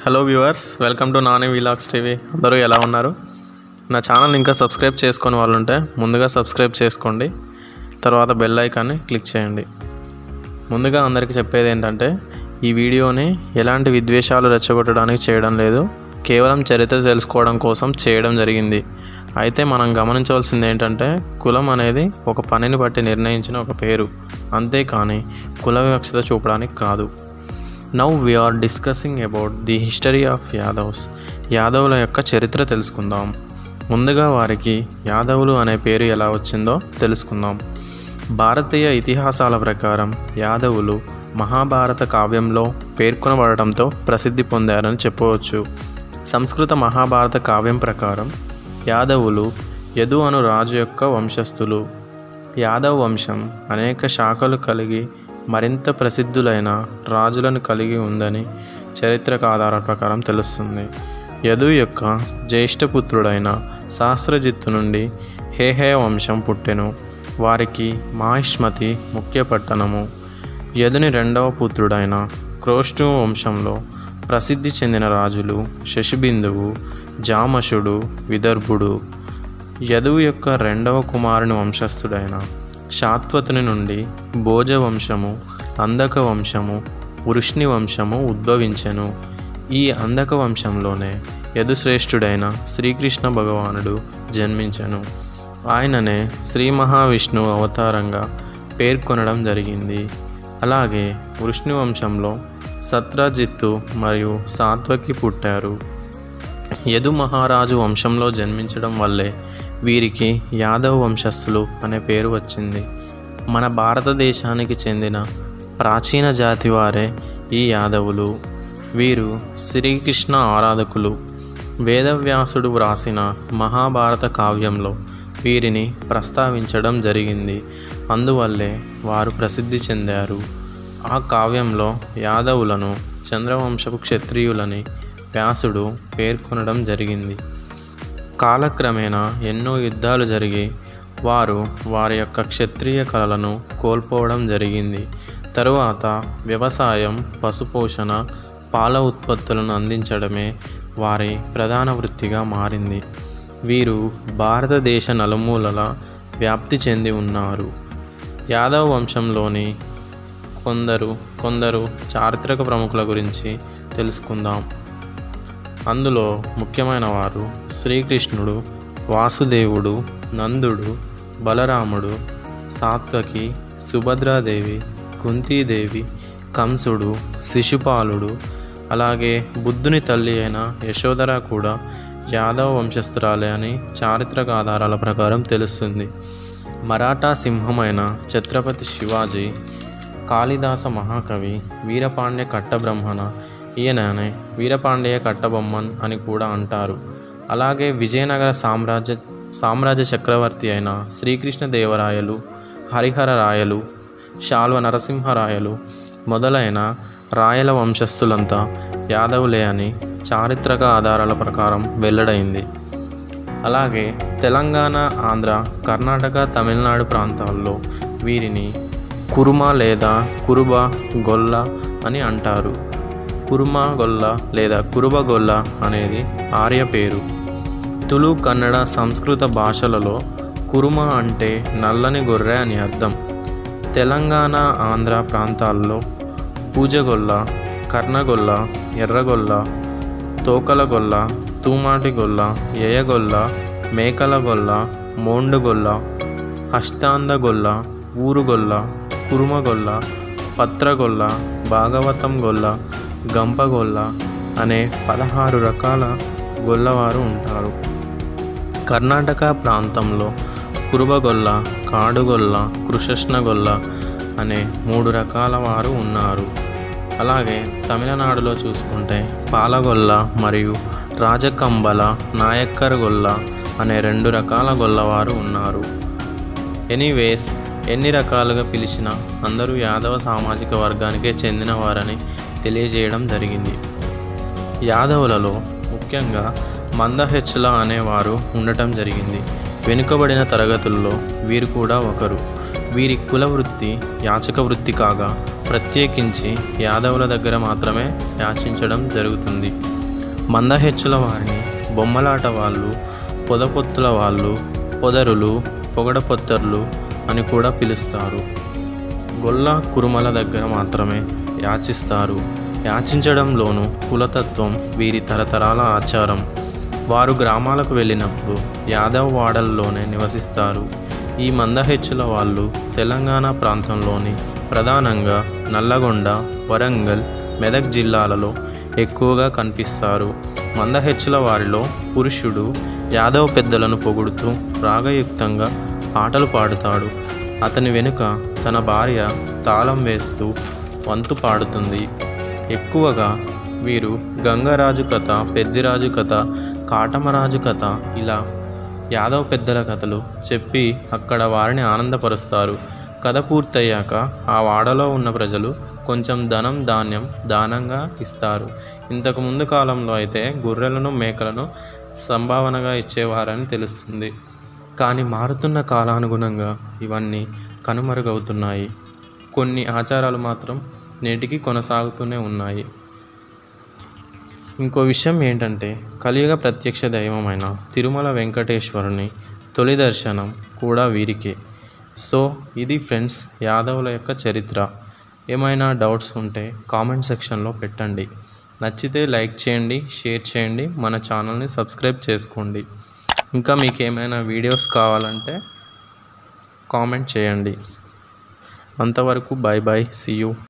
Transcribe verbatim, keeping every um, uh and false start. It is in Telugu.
Hello viewers, welcome to Nani vlogs TV. అందరూ ఎలా ఉన్నారు? నా ఛానల్ ఇంకా సబ్స్క్రైబ్ చేసుకొని వాళ్ళు ఉంటే ముందుగా సబ్స్క్రైబ్ చేసుకోండి, తర్వాత బెల్ ఐకాన్ని క్లిక్ చేయండి. ముందుగా అందరికీ చెప్పేది ఏంటంటే, ఈ వీడియోని ఎలాంటి విద్వేషాలు రెచ్చగొట్టడానికి చేయడం లేదు, కేవలం చరిత్ర తెలుసుకోవడం కోసం చేయడం జరిగింది. అయితే మనం గమనించవలసింది ఏంటంటే, కులం అనేది ఒక పనిని బట్టి నిర్ణయించిన ఒక పేరు, అంతేకాని కుల వివక్షత చూపడానికి కాదు. Now we are discussing about the history of Yadavs. యాదవుల యొక్క చరిత్ర తెలుసుకుందాం. ముందుగా వారికి యాదవులు అనే పేరు ఎలా వచ్చిందో తెలుసుకుందాం. భారతీయ ఇతిహాసాల ప్రకారం యాదవులు మహాభారత కావ్యంలో పేర్కొనబడటంతో ప్రసిద్ధి పొందారని చెప్పవచ్చు. సంస్కృత మహాభారత కావ్యం ప్రకారం యాదవులు యదు అను రాజు యొక్క వంశస్థులు. యాదవ్ వంశం అనేక శాఖలు కలిగి మరింత ప్రసిద్ధులైన రాజులను కలిగి ఉందని చరిత్రక ఆధారాల ప్రకారం తెలుస్తుంది. యదు యొక్క జ్యేష్ఠపుత్రుడైన సహస్రజిత్తు నుండి హేహయ వంశం పుట్టెను. వారికి మాహిష్మతి ముఖ్య పట్టణము. యదుని రెండవ పుత్రుడైన క్రోష్టు వంశంలో ప్రసిద్ధి చెందిన రాజులు శశిబిందువు, జామషుడు, విదర్భుడు. యదువు యొక్క రెండవ కుమారుని వంశస్థుడైన శాత్వతుని నుండి భోజ వంశము, అందక వంశము, వృష్ణి వంశము ఉద్భవించెను. ఈ అందక వంశంలోనే యదుశ్రేష్ఠుడైన శ్రీకృష్ణ భగవానుడు జన్మించెను. ఆయననే శ్రీ మహావిష్ణువు అవతారంగా పేర్కొనడం జరిగింది. అలాగే వృష్ణి వంశంలో సత్రజిత్తు మరియు సాత్వకి పుట్టారు. యదు మహారాజు వంశంలో జన్మించడం వల్లే వీరికి యాదవ్ వంశస్థులు అనే పేరు వచ్చింది. మన భారతదేశానికి చెందిన ప్రాచీన జాతి వారే ఈ యాదవులు. వీరు శ్రీకృష్ణ ఆరాధకులు. వేదవ్యాసుడు వ్రాసిన మహాభారత కావ్యంలో వీరిని ప్రస్తావించడం జరిగింది. అందువల్లే వారు ప్రసిద్ధి చెందారు. ఆ కావ్యంలో యాదవులను చంద్రవంశపు క్షత్రియులని వ్యాసుడు పేర్కొనడం జరిగింది. కాలక్రమేణా ఎన్నో యుద్ధాలు జరిగి వారు వారి యొక్క క్షత్రియ కళలను కోల్పోవడం జరిగింది. తరువాత వ్యవసాయం, పశుపోషణ, పాల ఉత్పత్తులను అందించడమే వారి ప్రధాన వృత్తిగా మారింది. వీరు భారతదేశ నలుమూలలా వ్యాప్తి చెంది ఉన్నారు. యాదవ్ వంశంలోని కొందరు కొందరు చారిత్రక ప్రముఖుల గురించి తెలుసుకుందాం. అందులో ముఖ్యమైన వారు శ్రీకృష్ణుడు, వాసుదేవుడు, నందుడు, బలరాముడు, సాత్వకి, సుభద్రాదేవి, కుంతీదేవి, కంసుడు, శిశుపాలుడు. అలాగే బుద్ధుని తల్లి అయిన యశోధర కూడా యాదవ వంశస్థురాలే అని చారిత్రక ఆధారాల ప్రకారం తెలుస్తుంది. మరాఠా సింహమైన ఛత్రపతి శివాజీ, కాళిదాస మహాకవి, వీరపాండ్య కట్టబ్రహ్మణ, ఈయననే వీరపాండ్య కట్టబొమ్మన్ అని కూడా అంటారు. అలాగే విజయనగర సామ్రాజ్య సామ్రాజ్య చక్రవర్తి అయిన శ్రీకృష్ణదేవరాయలు, హరిహర రాయలు, శాల్వ నరసింహరాయలు మొదలైన రాయల వంశస్థులంతా యాదవులే అని చారిత్రక ఆధారాల ప్రకారం వెల్లడైంది. అలాగే తెలంగాణ, ఆంధ్ర, కర్ణాటక, తమిళనాడు ప్రాంతాల్లో వీరిని కురుమ లేదా కురుబ గొల్ల అని అంటారు. కురుమ గొల్ల లేదా కురుబ గొల్ల అనేది ఆర్య పేరు. తులు, కన్నడ, సంస్కృత భాషలలో కురుమ అంటే నల్లని గొర్రె అని అర్థం. తెలంగాణ, ఆంధ్ర ప్రాంతాల్లో పూజగొల్ల, కర్ణగొల్ల, ఎర్రగొల్ల, తోకలగొల్ల, తూమాటిగొల్ల, యయగొల్ల, మేకలగొల్ల, మోండుగొల్ల, హస్తాందగొల్ల, ఊరుగొల్ల, కురుమగొల్ల, పత్రగొల్ల, భాగవతం గొల్ల, గంపగొల్ల అనే పదహారు రకాల గొల్లవారు ఉంటారు. కర్ణాటక ప్రాంతంలో కురుబగొల్ల, కాడుగొల్ల, కృష్ణగొల్ల అనే మూడు రకాల వారు ఉన్నారు. అలాగే తమిళనాడులో చూసుకుంటే పాలగొల్ల మరియు రాజకంబల, నాయక్కర్ గొల్ల అనే రెండు రకాల గొల్లవారు ఉన్నారు. ఎనీవేస్, ఎన్ని రకాలుగా పిలిచినా అందరూ యాదవ సామాజిక వర్గానికే చెందిన వారని తెలియజేయడం జరిగింది. యాదవులలో ముఖ్యంగా మందహెచ్చుల అనేవారు ఉండటం జరిగింది. వెనుకబడిన తరగతుల్లో వీరు కూడా ఒకరు. వీరి కుల వృత్తి యాచక వృత్తి కాగా ప్రత్యేకించి యాదవుల దగ్గర మాత్రమే యాచించడం జరుగుతుంది. మందహెచ్చుల వారిని బొమ్మలాట వాళ్ళు, పొదపొత్తుల వాళ్ళు, పొదరులు, పొగడపొత్తర్లు అని కూడా పిలుస్తారు. గొల్ల కురుమల దగ్గర మాత్రమే యాచిస్తారు. యాచించడంలోనూ కులతత్వం వీరి తరతరాల ఆచారం. వారు గ్రామాలకు వెళ్ళినప్పుడు యాదవ్ వాడల్లోనే నివసిస్తారు. ఈ మందహెచ్చుల వాళ్ళు తెలంగాణ ప్రాంతంలోని ప్రధానంగా నల్లగొండ, వరంగల్, మెదక్ జిల్లాలలో ఎక్కువగా కనిపిస్తారు. మందహెచ్చుల వారిలో పురుషుడు యాదవ్ పెద్దలను పొగుడుతూ రాగయుక్తంగా పాటలు పాడుతాడు. అతని వెనుక తన భార్య తాళం వేస్తూ వంతు పాడుతుంది. ఎక్కువగా వీరు గంగరాజు కథ, పెద్దిరాజు కథ, కాటమరాజు కథ ఇలా యాదవ్ పెద్దల కథలు చెప్పి అక్కడ వారిని ఆనందపరుస్తారు. కథ పూర్తయ్యాక ఆ వాడలో ఉన్న ప్రజలు కొంచెం ధనం, ధాన్యం దానంగా ఇస్తారు. ఇంతకు ముందు కాలంలో అయితే గొర్రెలను, మేకలను సంభావనగా ఇచ్చేవారని తెలుస్తుంది. కానీ మారుతున్న కాలానుగుణంగా ఇవన్నీ కనుమరుగవుతున్నాయి. కొన్ని ఆచారాలు మాత్రం నేటికి కొనసాగుతూనే ఉన్నాయి. ఇంకో విషయం ఏంటంటే కలియుగ ప్రత్యక్ష దైవమైన తిరుమల వెంకటేశ్వరుని తొలి దర్శనం కూడా వీరికే. సో ఇది ఫ్రెండ్స్ యాదవుల యొక్క చరిత్ర. ఏమైనా డౌట్స్ ఉంటే కామెంట్ సెక్షన్లో పెట్టండి. నచ్చితే లైక్ చేయండి, షేర్ చేయండి, మన ఛానల్ని సబ్స్క్రైబ్ చేసుకోండి. ఇంకా మీకు ఏమైనా వీడియోస్ కావాలంటే కామెంట్ చేయండి. అంతవరకు బాయ్ బాయ్, సీ యూ.